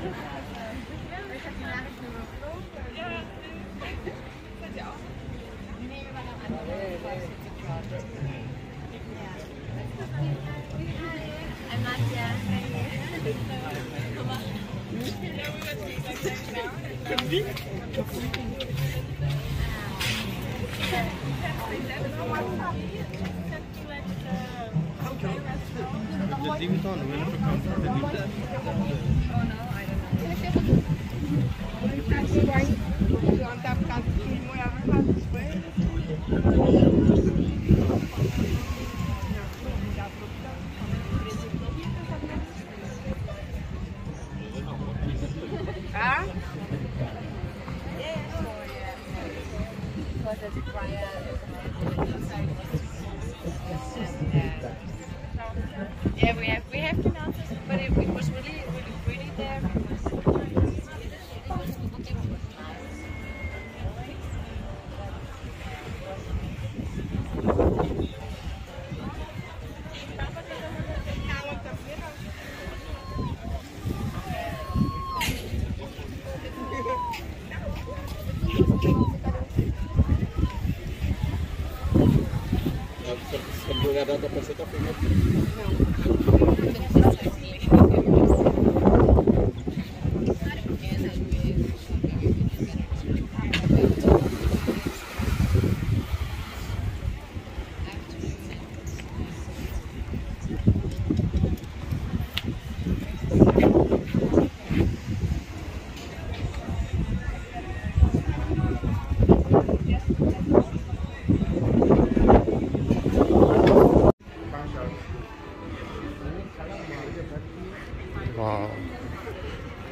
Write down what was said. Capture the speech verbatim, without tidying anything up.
I'm Nadja. Just leave it on. We'll have to come for the new. Oh no, I don't know. Yeah, we have we have been out, but it, it was really really pretty there. Data para você tá filmando. Wow.